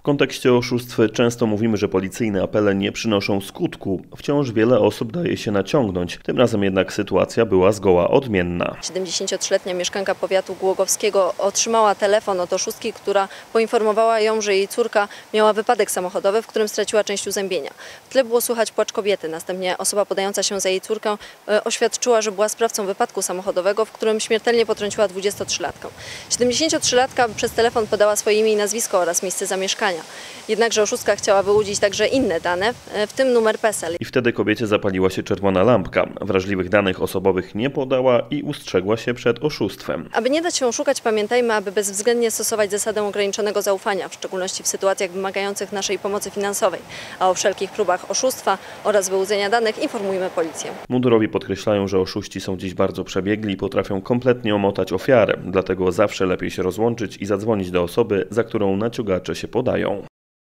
kontekście oszustw często mówimy, że policyjne apele nie przynoszą skutku. Wciąż wiele osób daje się naciągnąć. Tym razem jednak sytuacja była zgoła odmienna. 73-letnia mieszkanka powiatu głogowskiego otrzymała telefon od oszustki, która poinformowała ją, że jej córka miała wypadek samochodowy, w którym straciła część uzębienia. W tle było słychać płacz kobiety. Następnie osoba podająca się za jej córkę oświadczyła, że była sprawcą wypadku samochodowego, w którym śmiertelnie potrąciła 23-latkę. 73-latka przez telefon podała swoje imię i nazwisko oraz miejsce zamieszkania. Jednakże oszustka chciała wyłudzić także inne dane, w tym numer PESEL. I wtedy kobiecie zapaliła się czerwona lampka. Wrażliwych danych osobowych nie podała i ustrzegła się przed oszustwem. Aby nie dać się oszukać, pamiętajmy, aby bezwzględnie stosować zasadę ograniczonego zaufania, w szczególności w sytuacjach wymagających naszej pomocy finansowej. A o wszelkich próbach oszustwa oraz wyłudzenia danych informujmy policję. Mundurowi podkreślają, że oszuści są dziś bardzo przebiegli i potrafią kompletnie omotać ofiarę. Dlatego zawsze lepiej się rozłączyć i zadzwonić do osoby, za którą naciągacze się podają.